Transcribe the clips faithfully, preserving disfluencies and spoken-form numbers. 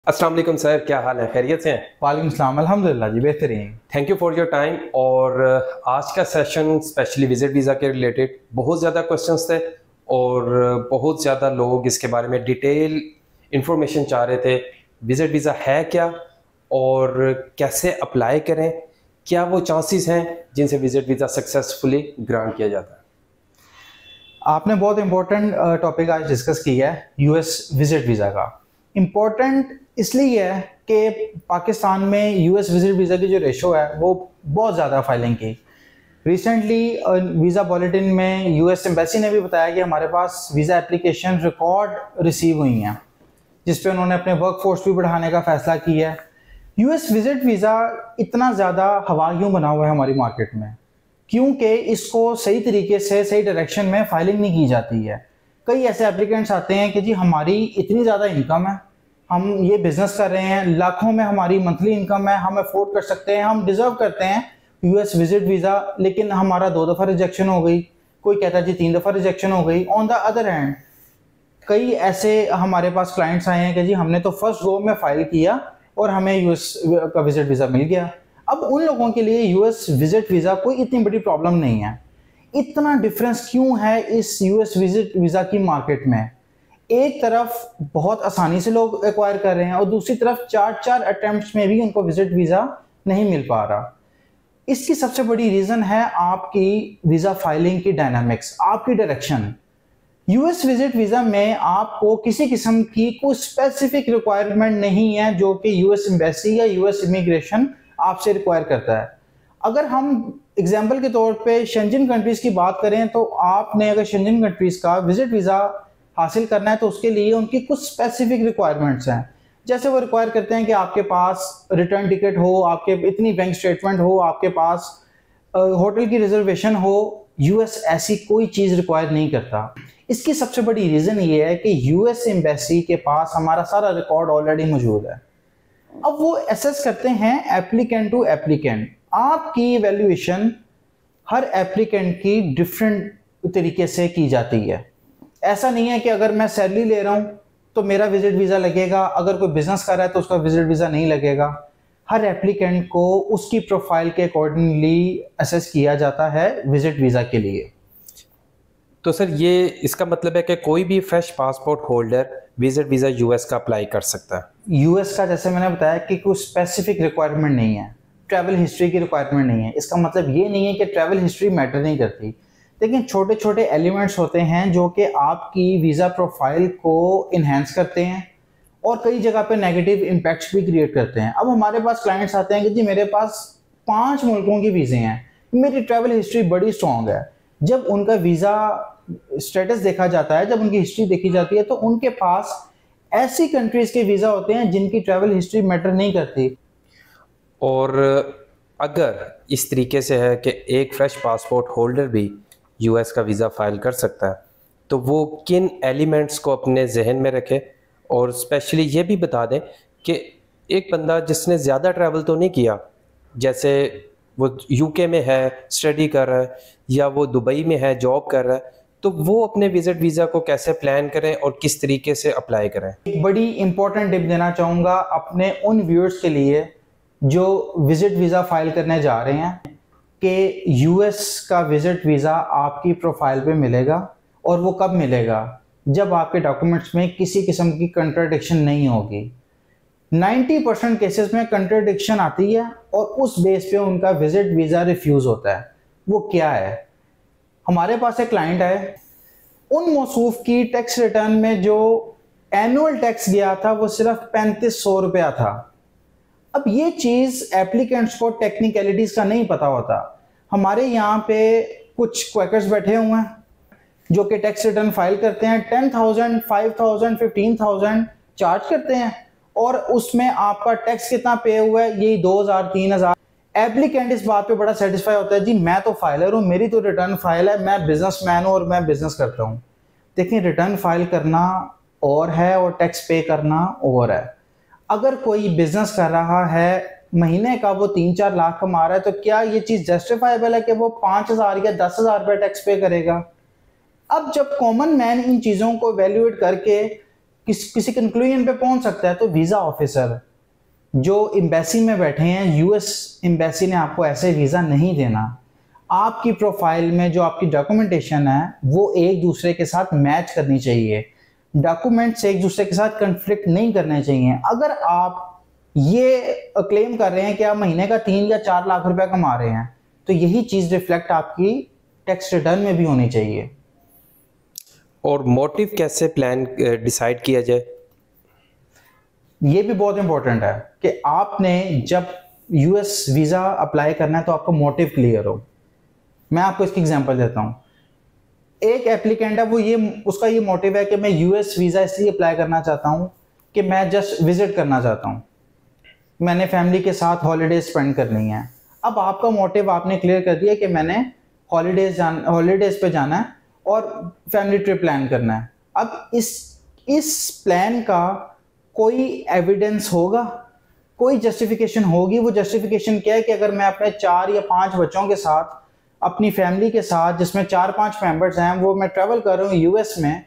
अस्सलाम वालेकुम सर, क्या हाल है? खैरियत से हैं? वालेकुम सलाम, अल्हम्दुलिल्लाह जी, बेहतरीन। Thank you for your time. और आज का सेशन स्पेशली विजिट वीज़ा के रिलेटेड बहुत ज़्यादा क्वेश्चंस थे और बहुत ज़्यादा लोग इसके बारे में डिटेल इंफॉर्मेशन चाह रहे थे। विजिट वीज़ा है क्या और कैसे अप्लाई करें, क्या वो चांसेस हैं जिनसे विजिट वीज़ा सक्सेसफुली ग्रांट किया जाता है? आपने बहुत इंपॉर्टेंट टॉपिक आज डिस्कस किया है, यूएस विजिट वीज़ा का। इम्पोर्टेंट इसलिए है कि पाकिस्तान में यूएस विजिट वीज़ा की जो रेशो है वो बहुत ज़्यादा फाइलिंग की। रिसेंटली वीज़ा बुलेटिन में यूएस एम्बेसी ने भी बताया कि हमारे पास वीज़ा एप्लीकेशन रिकॉर्ड रिसीव हुई हैं, जिस पे उन्होंने अपने वर्क फोर्स भी बढ़ाने का फैसला किया है। यूएस विजिट वीज़ा इतना ज़्यादा हवा क्यों बना हुआ है हमारी मार्केट में? क्योंकि इसको सही तरीके से सही डायरेक्शन में फाइलिंग नहीं की जाती है। कई ऐसे एप्लीकेंट्स आते हैं कि जी हमारी इतनी ज़्यादा इनकम है, हम ये बिज़नेस कर रहे हैं, लाखों में हमारी मंथली इनकम है, हम अफोर्ड कर सकते हैं, हम डिज़र्व करते हैं यूएस विजिट वीज़ा, लेकिन हमारा दो दफ़ा रिजेक्शन हो गई, कोई कहता है जी तीन दफ़ा रिजेक्शन हो गई। ऑन द अदर हैंड कई ऐसे हमारे पास क्लाइंट्स आए हैं कि जी हमने तो फर्स्ट गो में फाइल किया और हमें यूएस का विजिट वीज़ा मिल गया। अब उन लोगों के लिए यूएस विजिट वीज़ा कोई इतनी बड़ी प्रॉब्लम नहीं है। इतना डिफरेंस क्यों है इस यूएस विजिट वीज़ा की मार्केट में? एक तरफ बहुत आसानी से लोग एक्वायर कर रहे हैं और दूसरी तरफ चार चार अटेम्प्ट्स में भी उनको विजिट वीज़ा नहीं मिल पा रहा। इसकी सबसे बड़ी रीज़न है आपकी वीज़ा फाइलिंग की डायनामिक्स, आपकी डायरेक्शन। यूएस विजिट वीज़ा में आपको किसी किस्म की कोई स्पेसिफिक रिक्वायरमेंट नहीं है जो कि यूएस एम्बेसी या यूएस इमिग्रेशन आपसे रिक्वायर करता है। अगर हम एग्जाम्पल के तौर पे शेंजन कंट्रीज की बात करें तो आपने अगर शेंजन कंट्रीज का विजिट वीज़ा हासिल करना है तो उसके लिए उनकी कुछ स्पेसिफिक रिक्वायरमेंट्स हैं। जैसे वो रिक्वायर करते हैं कि आपके पास रिटर्न टिकट हो, आपके इतनी बैंक स्टेटमेंट हो, आपके पास होटल की रिजर्वेशन हो। यूएस ऐसी कोई चीज़ रिक्वायर नहीं करता। इसकी सबसे बड़ी रीज़न ये है कि यूएस एम्बेसी के पास हमारा सारा रिकॉर्ड ऑलरेडी मौजूद है। अब वो एसेस करते हैं एप्लीकेंट टू एप्लीकेंट। आपकी वैल्यूएशन हर एप्लीकेंट की डिफरेंट तरीके से की जाती है। ऐसा नहीं है कि अगर मैं सैलरी ले रहा हूँ तो मेरा विजिट वीज़ा लगेगा, अगर कोई बिजनेस कर रहा है तो उसका विजिट वीज़ा नहीं लगेगा। हर एप्लीकेंट को उसकी प्रोफाइल के अकॉर्डिंगली असेस किया जाता है विजिट वीज़ा के लिए। तो सर ये इसका मतलब है कि कोई भी fresh passport holder visit visa US का अप्लाई कर सकता है? यूएस का जैसे मैंने बताया कि कोई स्पेसिफिक रिक्वायरमेंट नहीं है, ट्रैवल हिस्ट्री की रिक्वायरमेंट नहीं है। इसका मतलब ये नहीं है कि ट्रैवल हिस्ट्री मैटर नहीं करती, लेकिन छोटे छोटे एलिमेंट्स होते हैं जो कि आपकी वीज़ा प्रोफाइल को इन्हेंस करते हैं और कई जगह पे नेगेटिव इम्पैक्ट्स भी क्रिएट करते हैं। अब हमारे पास क्लाइंट्स आते हैं कि जी मेरे पास पाँच मुल्कों की वीज़े हैं, मेरी ट्रैवल हिस्ट्री बड़ी स्ट्रॉन्ग है। जब उनका वीज़ा स्टेटस देखा जाता है, जब उनकी हिस्ट्री देखी जाती है, तो उनके पास ऐसी कंट्रीज के वीज़ा होते हैं जिनकी ट्रैवल हिस्ट्री मैटर नहीं करती। और अगर इस तरीके से है कि एक फ्रेश पासपोर्ट होल्डर भी यूएस का वीज़ा फाइल कर सकता है, तो वो किन एलिमेंट्स को अपने जहन में रखे? और स्पेशली ये भी बता दें कि एक बंदा जिसने ज़्यादा ट्रैवल तो नहीं किया, जैसे वो यूके में है स्टडी कर रहा है या वो दुबई में है जॉब कर रहा है, तो वो अपने विजिट वीज़ा को कैसे प्लान करें और किस तरीके से अप्लाई करें? एक बड़ी इंपॉर्टेंट टिप देना चाहूँगा अपने उन व्यूअर्स के लिए जो विजिट वीज़ा फाइल करने जा रहे हैं कि यूएस का विजिट वीज़ा आपकी प्रोफाइल पे मिलेगा। और वो कब मिलेगा? जब आपके डॉक्यूमेंट्स में किसी किस्म की कंट्राडिक्शन नहीं होगी। नब्बे परसेंट केसेस में कंट्राडिक्शन आती है और उस बेस पे उनका विजिट वीज़ा रिफ्यूज़ होता है। वो क्या है? हमारे पास एक क्लाइंट है, उन मौसूफ की टैक्स रिटर्न में जो एनुअल टैक्स गया था वो सिर्फ पैंतीस सौ रुपया था। अब ये चीज़ एप्लीकेंट्स को टेक्निकलिटीज़ का नहीं पता होता। हमारे यहाँ पे कुछ क्वैकर्स बैठे हुए हैं जो कि टैक्स रिटर्न फाइल करते हैं, ten thousand, five thousand, fifteen thousand charge करते हैं और उसमें आपका टैक्स कितना पे हुआ है, यही दो हज़ार तीन हज़ार। एप्लीकेंट इस बात पे बड़ा सेटिस्फाई होता है, जी मैं तो फाइलर हूँ, मेरी तो रिटर्न फाइल है, मैं बिजनेसमैन हूँ और मैं बिजनेस करता हूँ। देखिए रिटर्न फाइल करना और है और टैक्स पे करना और है। अगर कोई बिजनेस कर रहा है, महीने का वो तीन चार लाख कमा रहा है, तो क्या ये चीज़ जस्टिफाइबल है कि वो पाँच हज़ार या दस हज़ार रुपये टैक्स पे करेगा? अब जब कॉमन मैन इन चीज़ों को वैल्यूएट करके किस किसी कंक्लूजन पे पहुंच सकता है, तो वीज़ा ऑफिसर जो एम्बेसी में बैठे हैं, यूएस एम्बेसी ने आपको ऐसे वीज़ा नहीं देना। आपकी प्रोफाइल में जो आपकी डॉक्यूमेंटेशन है वो एक दूसरे के साथ मैच करनी चाहिए, डॉक्यूमेंट्स एक दूसरे के साथ कन्फ्लिक्ट नहीं करने चाहिए। अगर आप ये क्लेम कर रहे हैं कि आप महीने का तीन या चार लाख रुपया कमा रहे हैं, तो यही चीज़ रिफ्लेक्ट आपकी टैक्स रिटर्न में भी होनी चाहिए। और मोटिव कैसे प्लान डिसाइड किया जाए? ये भी बहुत इंपॉर्टेंट है कि आपने जब यूएस वीज़ा अप्लाई करना है तो आपका मोटिव क्लियर हो। मैं आपको इसकी एग्जांपल देता हूँ। एक एप्लीकेंट है, वो ये उसका ये मोटिव है कि मैं यूएस वीज़ा इसलिए अप्लाई करना चाहता हूँ कि मैं जस्ट विजिट करना चाहता हूँ, मैंने फैमिली के साथ हॉलीडेज स्पेंड करनी है। अब आपका मोटिव आपने क्लियर कर दिया कि मैंने हॉलीडेज जान हॉलीडेज पे जाना है और फैमिली ट्रिप प्लान करना है। अब इस इस प्लान का कोई एविडेंस होगा, कोई जस्टिफिकेशन होगी। वो जस्टिफिकेशन क्या है कि अगर मैं अपने चार या पांच बच्चों के साथ, अपनी फैमिली के साथ जिसमें चार पांच मेंबर्स हैं, वो मैं ट्रैवल कर रहा हूँ यूएस में,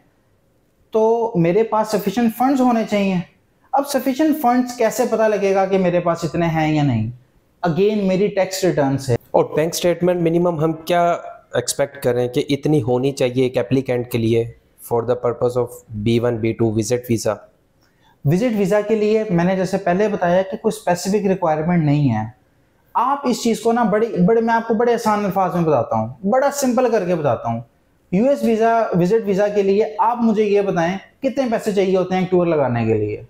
तो मेरे पास सफिशिएंट फंड्स होने चाहिए। अब सफिशिएंट फंड्स कैसे पता लगेगा कि मेरे पास इतने हैं या नहीं? अगेन मेरी टैक्स रिटर्न से। और बैंक स्टेटमेंट मिनिमम हम क्या एक्सपेक्ट करें कि इतनी होनी चाहिए एक एप्लीकेंट के लिए for the purpose of B one B two visit visa? Visit visa के लिए मैंने जैसे पहले बताया कि कोई स्पेसिफिक रिक्वायरमेंट नहीं है। आप इस चीज़ को ना बड़ी बड़े मैं आपको बड़े आसान अल्फाज में बताता हूँ, बड़ा सिंपल करके बताता हूँ। यूएस वीज़ा विजिट वीज़ा के लिए आप मुझे ये बताएं कितने पैसे चाहिए होते हैं टूर लगाने के लिए?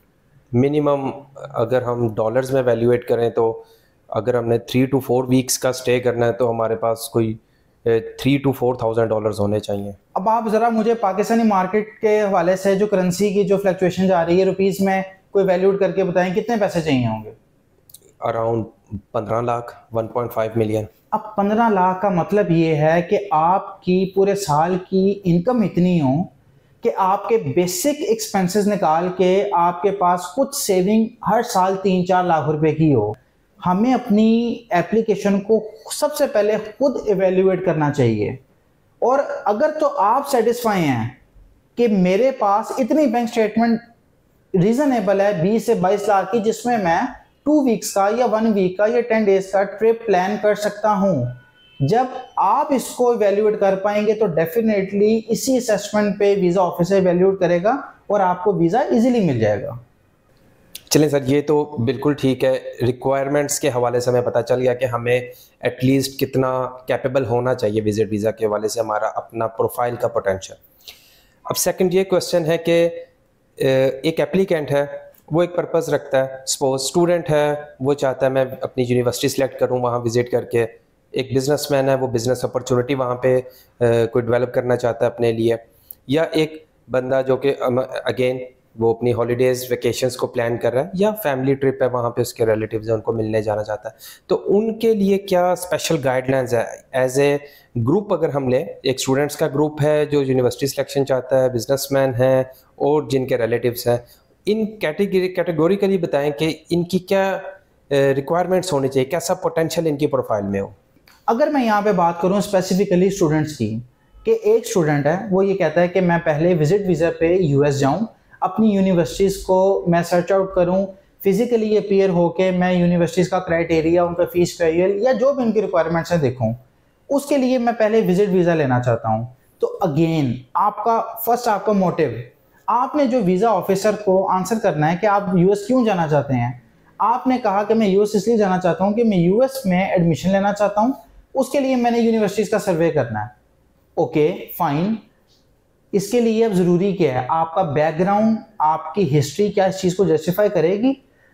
मिनिमम अगर हम डॉलर्स में वैल्यूएट करें तो अगर हमने थ्री टू फोर वीक्स का स्टे करना है तो हमारे पास कोई three two four thousand dollars होने चाहिए। अब आप ज़रा मुझे पाकिस्तानी मार्केट के हवाले से जो करेंसी की जो फ्लक्चुएशन जा रही है रुपीज़ में, कोई वैल्यूएट करके बताएं कितने पैसे चाहिए होंगे? अराउंड पंद्रह lakh, one point five million. अब पंद्रह लाख का मतलब ये है कि आपकी पूरे साल की इनकम इतनी हो कि आपके बेसिक एक्सपेंसेस निकाल के आपके पास कुछ सेविंग हर साल तीन चार लाख रुपए की हो। हमें अपनी एप्लीकेशन को सबसे पहले खुद इवेल्युएट करना चाहिए, और अगर तो आप सेटिस्फाई हैं कि मेरे पास इतनी बैंक स्टेटमेंट रीजनेबल है बीस से बाईस लाख की, जिसमें मैं टू वीक्स का या वन वीक का या टेन डेज का ट्रिप प्लान कर सकता हूं, जब आप इसको इवेल्युएट कर पाएंगे तो डेफिनेटली इसी असेसमेंट पे वीज़ा ऑफिसर इवेल्युएट करेगा और आपको वीज़ा इजीली मिल जाएगा। चलें सर, ये तो बिल्कुल ठीक है। रिक्वायरमेंट्स के हवाले से हमें पता चल गया कि हमें एटलीस्ट कितना कैपेबल होना चाहिए विजिट वीज़ा के हवाले से, हमारा अपना प्रोफाइल का पोटेंशियल। अब सेकंड ये क्वेश्चन है कि एक एप्लीकेंट है, वो एक पर्पस रखता है। सपोज स्टूडेंट है, वो चाहता है मैं अपनी यूनिवर्सिटी सेलेक्ट करूँ, वहाँ विजिट करके। एक बिजनेसमैन है, वो बिजनेस अपॉर्चुनिटी वहाँ पे कोई डेवलप करना चाहता है अपने लिए। या एक बंदा जो कि अगेन वो अपनी हॉलीडेज़ वेकेशंस को प्लान कर रहा है, या फैमिली ट्रिप है, वहाँ पे उसके रिलेटिव्स हैं, उनको मिलने जाना चाहता है। तो उनके लिए क्या स्पेशल गाइडलाइंस है एज ए ग्रुप? अगर हम लें, एक स्टूडेंट्स का ग्रुप है जो यूनिवर्सिटी सिलेक्शन चाहता है, बिजनेसमैन है और जिनके रिलेटिव्स हैं, इन कैटेगरी कैटेगोरिकली बताएं कि इनकी क्या रिक्वायरमेंट्स होनी चाहिए, कैसा पोटेंशियल इनकी प्रोफाइल में हो। अगर मैं यहाँ पे बात करूँ स्पेसिफिकली स्टूडेंट्स की, कि एक स्टूडेंट है वो ये कहता है कि मैं पहले विजिट वीज़ा पे यूएस जाऊँ, अपनी यूनिवर्सिटीज़ को मैं सर्च आउट करूँ, फिजिकली अपीयर होके मैं यूनिवर्सिटीज़ का क्राइटेरिया, उनका फीस स्केड्यूल या जो भी उनकी रिक्वायरमेंट्स है देखूँ, उसके लिए मैं पहले विजिट वीज़ा लेना चाहता हूँ। तो अगेन आपका फर्स्ट आपका मोटिव, आपने जो वीज़ा ऑफिसर को आंसर करना है कि आप यूएस क्यों जाना चाहते हैं। आपने कहा कि मैं यूएस इसलिए जाना चाहता हूँ कि मैं यूएस में एडमिशन लेना चाहता हूँ, उसके लिए मैंने यूनिवर्सिटीज़ का सर्वे करना है। ओके फाइन, इसके लिए अब ज़रूरी क्या है? आपका बैकग्राउंड, आपकी हिस्ट्री क्या इस चीज़ को जस्टिफाई करेगी?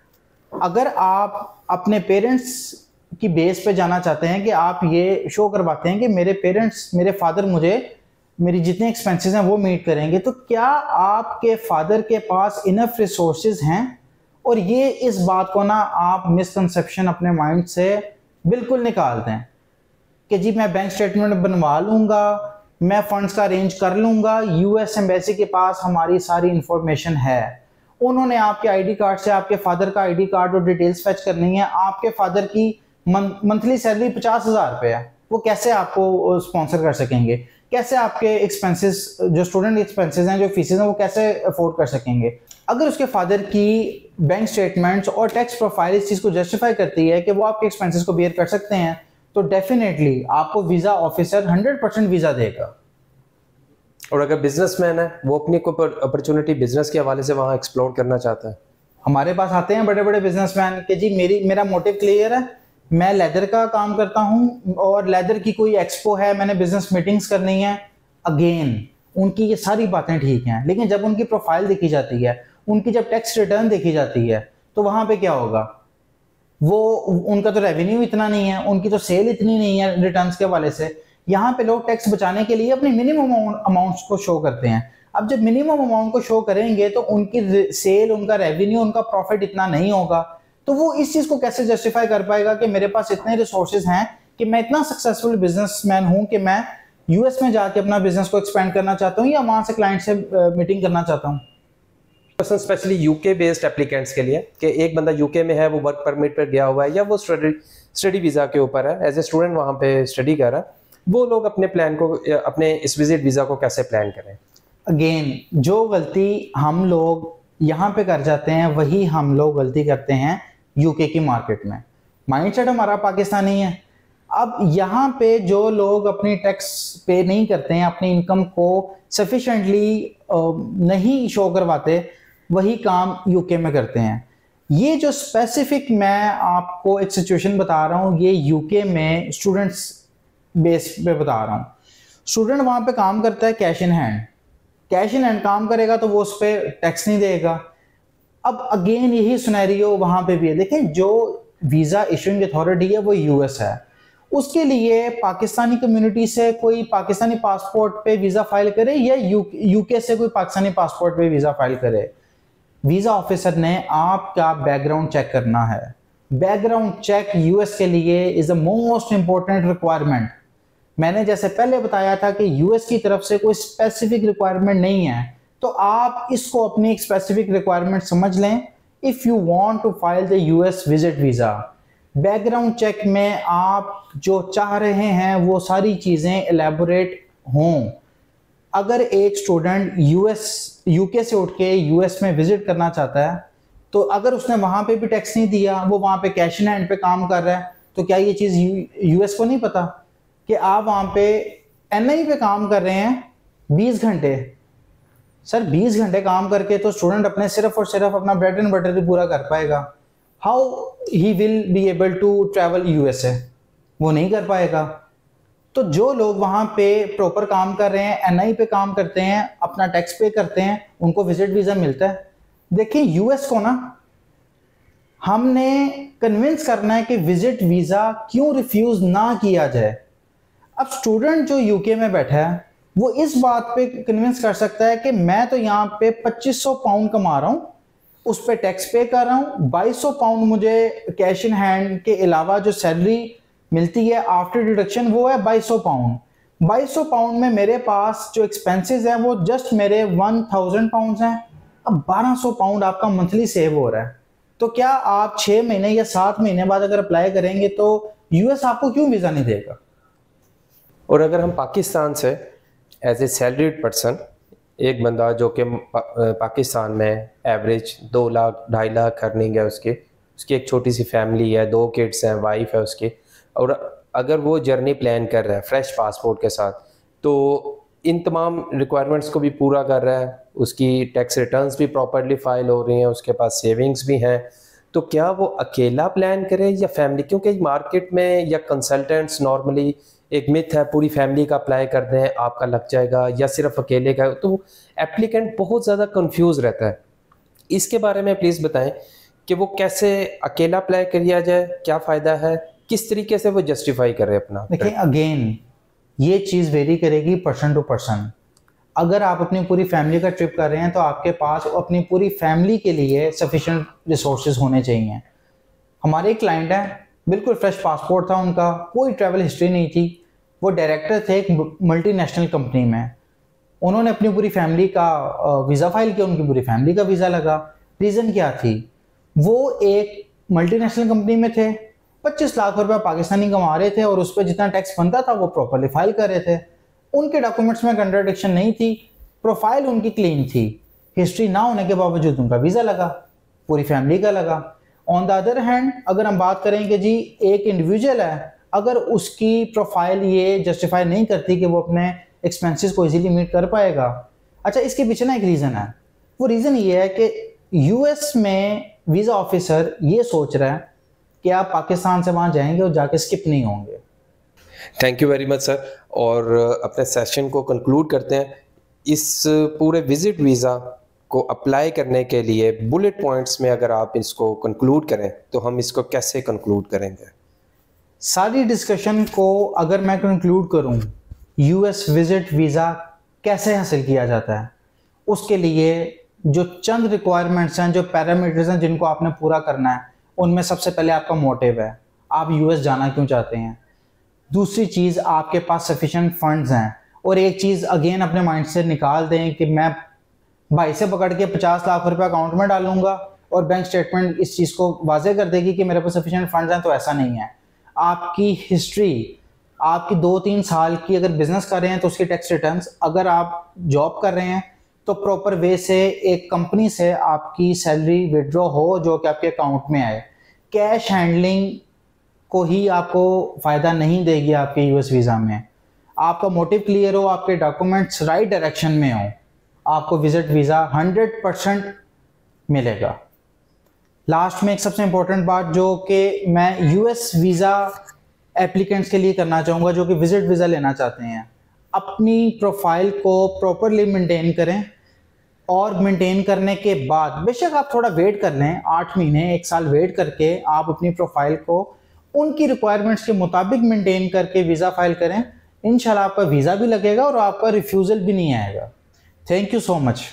अगर आप अपने पेरेंट्स की बेस पे जाना चाहते हैं कि आप ये शो करवाते हैं कि मेरे पेरेंट्स, मेरे फादर मुझे मेरी जितने एक्सपेंसेस हैं वो मीट करेंगे, तो क्या आपके फादर के पास इनफ रिसोर्सेज हैं? और ये इस बात को ना आप मिसकंसेप्शन अपने माइंड से बिल्कुल निकाल दें कि जी मैं बैंक स्टेटमेंट बनवा लूँगा, मैं फंड्स का अरेंज कर लूँगा, यूएस एम्बेसी के पास हमारी सारी इंफॉर्मेशन है, उन्होंने आपके आईडी कार्ड से आपके फादर का आईडी कार्ड और डिटेल्स फेच करनी है, आपके फादर की मंथली सैलरी पचास हज़ार रुपये है, वो कैसे आपको स्पॉन्सर कर सकेंगे? कैसे आपके एक्सपेंसेस, जो स्टूडेंट एक्सपेंसेस हैं, जो फीसेस हैं, वो कैसे अफोर्ड कर सकेंगे। अगर उसके फादर की बैंक स्टेटमेंट्स और टैक्स प्रोफाइल इस चीज़ को जस्टिफाई करती है कि वो आपके एक्सपेंसेस को बेयर कर सकते हैं, तो डेफिनेटली आपको visa officer hundred percent visa देगा। और अगर बिजनेसमैन है, वो अपनी कोई अपॉर्चुनिटी बिजनेस के हवाले से वहाँ एक्सप्लोर करना चाहता है, हमारे पास आते हैं बड़े बड़े बिजनेसमैन कि जी मेरी मेरा मोटिव क्लियर है, मैं लेदर का काम करता हूँ और लेदर की कोई एक्सपो है, मैंने बिजनेस मीटिंग्स करनी है। अगेन उनकी ये सारी बातें ठीक हैं, लेकिन जब उनकी प्रोफाइल देखी जाती है, उनकी जब टैक्स रिटर्न देखी जाती है, तो वहाँ पे क्या होगा, वो उनका तो रेवेन्यू इतना नहीं है, उनकी तो सेल इतनी नहीं है रिटर्न्स के हवाले से। यहाँ पे लोग टैक्स बचाने के लिए अपने मिनिमम अमाउंट्स को शो करते हैं। अब जब मिनिमम अमाउंट को शो करेंगे तो उनकी सेल, उनका रेवेन्यू, उनका प्रॉफिट इतना नहीं होगा, तो वो इस चीज को कैसे जस्टिफाई कर पाएगा कि मेरे पास इतने रिसोर्सेज हैं कि मैं इतना सक्सेसफुल बिजनेसमैन हूं कि मैं यूएस में जाके अपना बिजनेस को एक्सपेंड करना चाहता हूं या वहां से क्लाइंट से मीटिंग करना चाहता हूं। स्पेशली यूके बेस्ड एप्लीकेंट्स के लिए कि एक बंदा यूके में है, वो वर्क परमिट पर गया हुआ है या वो स्टडी स्टडी वीज़ा के ऊपर है, एज ए स्टूडेंट वहाँ पे स्टडी कर रहा है, वो लोग अपने प्लान को, अपने इस विजिट वीज़ा को कैसे प्लान करें। अगेन जो गलती हम लोग यहाँ पे कर जाते हैं, वही हम लोग गलती करते हैं यूके की मार्केट में। माइंडसेट हमारा पाकिस्तानी है। अब यहाँ पे जो लोग अपनी टैक्स पे नहीं करते हैं, अपनी इनकम को सफिशेंटली नहीं शो करवाते, वही काम यूके में करते हैं। ये जो स्पेसिफिक मैं आपको एक सिचुएशन बता रहा हूँ, ये यूके में स्टूडेंट्स बेस पे बता रहा हूँ। स्टूडेंट वहाँ पे काम करता है cash in hand, cash in hand काम करेगा तो वो उस पर टैक्स नहीं देगा। अब अगेन यही सिनेरियो वहाँ पे भी है। देखें, जो वीज़ा इशूइंग अथॉरिटी है वो यूएस है, उसके लिए पाकिस्तानी कम्युनिटी से कोई पाकिस्तानी पासपोर्ट पे वीज़ा फाइल करे या यू यूके से कोई पाकिस्तानी पासपोर्ट पे वीज़ा फाइल करे, वीज़ा ऑफिसर ने आपका बैकग्राउंड चेक करना है। बैकग्राउंड चेक यूएस के लिए is the most important requirement. मैंने जैसे पहले बताया था कि यूएस की तरफ से कोई स्पेसिफिक रिक्वायरमेंट नहीं है, तो आप इसको अपनी एक स्पेसिफिक रिक्वायरमेंट समझ लें। If you want to file the US visit visa, background check में आप जो चाह रहे हैं वो सारी चीज़ें एलेबोरेट हों। अगर एक स्टूडेंट यूएस यूके से उठ के यूएस में विजिट करना चाहता है, तो अगर उसने वहाँ पे भी टैक्स नहीं दिया, वो वहाँ पे कैश इन हैंड पे काम कर रहा है, तो क्या ये चीज़ यूएस को नहीं पता कि आप वहाँ पे एनआई पे काम कर रहे हैं बीस घंटे? सर बीस घंटे काम करके तो स्टूडेंट अपने सिर्फ और सिर्फ अपना ब्रेड एंड बटर ही पूरा कर पाएगा। How he will be able to travel USA? वो नहीं कर पाएगा। तो जो लोग वहाँ पे प्रॉपर काम कर रहे हैं, एनआई पे काम करते हैं, अपना टैक्स पे करते हैं, उनको विजिट वीज़ा मिलता है। देखिए, यूएस को ना हमने कन्विंस करना है कि विजिट वीज़ा क्यों रिफ्यूज़ ना किया जाए। अब स्टूडेंट जो यूके में बैठा है वो इस बात पे कन्विंस कर सकता है कि मैं तो यहाँ पे पच्चीस सौ पाउंड कमा रहा हूँ, उस पे टैक्स पे कर रहा हूँ, बाईस सौ पाउंड मुझे कैश इन हैंड के अलावा जो सैलरी मिलती है आफ्टर डिडक्शन वो है बाईस सौ पाउंड। बाईस सौ पाउंड में मेरे पास जो एक्सपेंसेस हैं वो जस्ट मेरे वन थाउजेंड पाउंड हैं। अब बारह सौ पाउंड आपका मंथली सेव हो रहा है। तो क्या आप छः महीने या सात महीने बाद अगर अप्लाई करेंगे तो यूएस आपको क्यों वीज़ा नहीं देगा? और अगर हम पाकिस्तान से एज ए सैलरीड पर्सन, एक बंदा जो कि पा, पाकिस्तान में एवरेज दो लाख ढाई लाख अर्निंग है उसकी, उसकी एक छोटी सी फैमिली है, दो किड्स हैं, वाइफ है उसकी, और अगर वो जर्नी प्लान कर रहा है फ्रेश पासपोर्ट के साथ, तो इन तमाम रिक्वायरमेंट्स को भी पूरा कर रहा है, उसकी टैक्स रिटर्न्स भी प्रॉपरली फाइल हो रही हैं, उसके पास सेविंग्स भी हैं, तो क्या वो अकेला प्लान करे या फैमिली? क्योंकि मार्केट में या कंसल्टेंट्स नॉर्मली एक मिथ है पूरी फैमिली का अप्लाई कर दें आपका लग जाएगा, या सिर्फ अकेले का, तो एप्लीकेंट बहुत ज़्यादा कंफ्यूज रहता है। इसके बारे में प्लीज़ बताएं कि वो कैसे अकेला अप्लाई किया जाए, क्या फ़ायदा है, किस तरीके से वो जस्टिफाई करे अपना। देखिए, अगेन ये चीज़ वेरी करेगी पर्सन टू पर्सन। अगर आप अपनी पूरी फैमिली का ट्रिप कर रहे हैं तो आपके पास अपनी पूरी फैमिली के लिए सफिशिएंट रिसोर्सेज होने चाहिए। हमारे एक क्लाइंट है, बिल्कुल फ्रेश पासपोर्ट था उनका, कोई ट्रैवल हिस्ट्री नहीं थी, वो डायरेक्टर थे एक मल्टीनेशनल कंपनी में। उन्होंने अपनी पूरी फैमिली का वीज़ा फाइल किया, उनकी पूरी फैमिली का वीज़ा लगा। रीज़न क्या थी? वो एक मल्टीनेशनल कंपनी में थे, पच्चीस लाख रुपए पाकिस्तानी कमा रहे थे और उस पर जितना टैक्स बनता था वो प्रॉपरली फाइल कर रहे थे। उनके डॉक्यूमेंट्स में कंट्राडिक्शन नहीं थी, प्रोफाइल उनकी क्लीन थी, हिस्ट्री ना होने के बावजूद उनका वीज़ा लगा, पूरी फैमिली का लगा। ऑन द अदर हैंड अगर हम बात करें कि जी एक इंडिविजुअल है, अगर उसकी प्रोफाइल ये जस्टिफाई नहीं करती कि वो अपने एक्सपेंसेस को इजीली मीट कर पाएगा, अच्छा इसके पीछे ना एक रीज़न है। वो रीज़न ये है कि यूएस में वीज़ा ऑफिसर ये सोच रहा है कि आप पाकिस्तान से वहाँ जाएंगे और जाके स्किप नहीं होंगे। Thank you very much sir. और अपने सेशन को कंक्लूड करते हैं। इस पूरे विजिट वीज़ा को अप्लाई करने के लिए बुलेट पॉइंट्स में अगर आप इसको कंक्लूड करें तो हम इसको कैसे कंक्लूड करेंगे? सारी डिस्कशन को अगर मैं कंक्लूड करूं, यूएस विजिट वीज़ा कैसे हासिल किया जाता है, उसके लिए जो चंद रिक्वायरमेंट्स हैं, जो पैरामीटर्स हैं जिनको आपने पूरा करना है, उनमें सबसे पहले आपका मोटिव है, आप यूएस जाना क्यों चाहते हैं। दूसरी चीज़, आपके पास सफिशिएंट फंड्स हैं। और एक चीज़ अगेन अपने माइंड से निकाल दें कि मैं भाई से पकड़ के पचास लाख रुपए अकाउंट में डालूंगा और बैंक स्टेटमेंट इस चीज़ को वाजे कर देगी कि मेरे पास सफिशिएंट फंड्स हैं, तो ऐसा नहीं है। आपकी हिस्ट्री, आपकी दो तीन साल की अगर बिजनेस कर रहे हैं तो उसकी टैक्स रिटर्न्स, अगर आप जॉब कर रहे हैं तो प्रॉपर वे से एक कंपनी से आपकी सैलरी विड्रॉ हो जो कि आपके अकाउंट में आए। कैश हैंडलिंग को ही आपको फ़ायदा नहीं देगी आपके यूएस वीज़ा में। आपका मोटिव क्लियर हो, आपके डॉक्यूमेंट्स राइट डायरेक्शन में हो, आपको विजिट वीज़ा हंड्रेड परसेंट मिलेगा। लास्ट में एक सबसे इम्पोर्टेंट बात जो कि मैं यूएस वीज़ा एप्लीकेंट्स के लिए करना चाहूँगा जो कि विजिट वीज़ा लेना चाहते हैं, अपनी प्रोफाइल को प्रॉपरली मेंटेन करें। और मेंटेन करने के बाद बेशक आप थोड़ा वेट कर लें, आठ महीने एक साल वेट करके आप अपनी प्रोफाइल को उनकी रिक्वायरमेंट्स के मुताबिक मेंटेन करके वीज़ा फाइल करें। इंशाल्लाह आपका वीज़ा भी लगेगा और आपका रिफ्यूज़ल भी नहीं आएगा। Thank you so much.